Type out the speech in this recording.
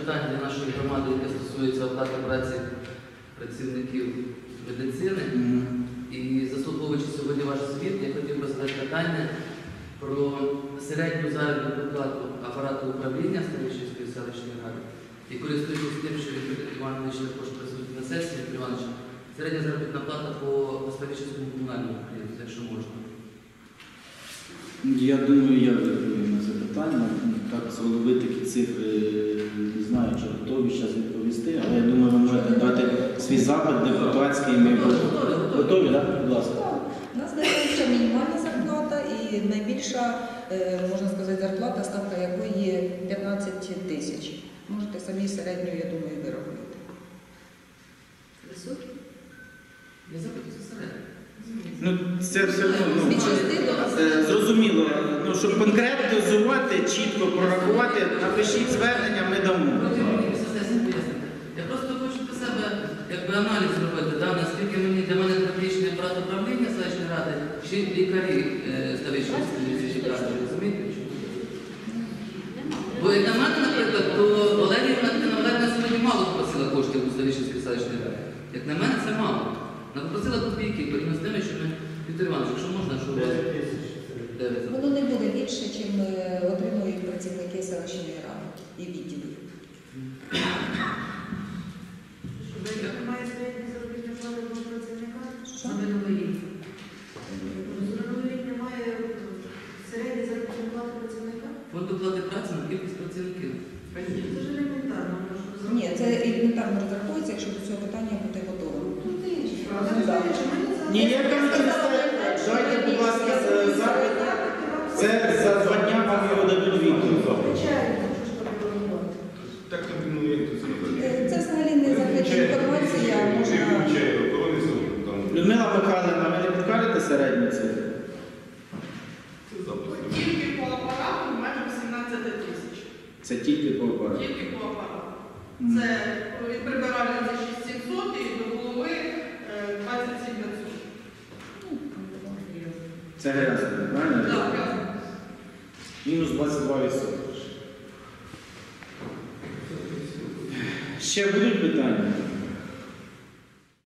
питань для нашої громади, яке стосується оплати праці працівників медицини. І заслуховуючи сьогодні ваш звіт, я хотів би задати питання про середню заробітну плату апарату управління Ставищенської селищної ради. І користуючись тим, що Віктор Іванович також присутній на сесії, Віктор Іванович, середня заробітна плата по Ставищенському комунальному підприємству, якщо можна. Я думаю, я відповім на це питання. Так, з голови такі цифри не знаю, чи готові зараз відповісти, але я думаю, ви можете дати свій запит депутатський. Готові, так? Будь ласка. У нас найменша мінімальна зарплата і найбільша, можна сказати, зарплата, ставка якої є 15 тисяч. Можете самі середню, я думаю, виробити. Високі? Я запитую за середню. Ну, це все одно, зрозуміло. Ну, щоб конкретизувати, чітко прорахувати, напишіть звернення, ми дамо. Я просто хочу для себе аналіз зробити, наскільки для мене критичний апарат управління селищної ради, чи лікарі Ставищенської селищної ради, розумієте? Бо як на мене, наприклад, то Олегівна сьогодні мало попросила коштів у Ставищенської селищної ради. Як на мене, це мало. Вона попросила копійки, порівняно з тими, що ми, Віктор Іванович, якщо можна, що у вас? 9. Воно не буде більше, ніж отримують працівники селищної ради і відділів. Немає середньої заробітної плати для працівника? Що? На минулий рік. На минулий рік немає середньої заробітної плати працівника? Фонд оплати праці на кількість працівників. Це ж елементарно. Ні, це елементарно розраховується, якщо до цього питання буде готово. Ні, я кажу, дайте, будь ласка, запит. Це за 2 дня вам його дадуть відповідь. Так не як тут Це взагалі не закрита інформація, можна... Людмила Михайлівна, ви не підкажете середню цифру? Тільки по апарату майже 18 тисяч. Це тільки по апарату? Тільки по апарату. Це від прибиральниці 6700 і до голови 27500. Це грязно, правильно? Так. Мінус 22%. Ще будуть питання?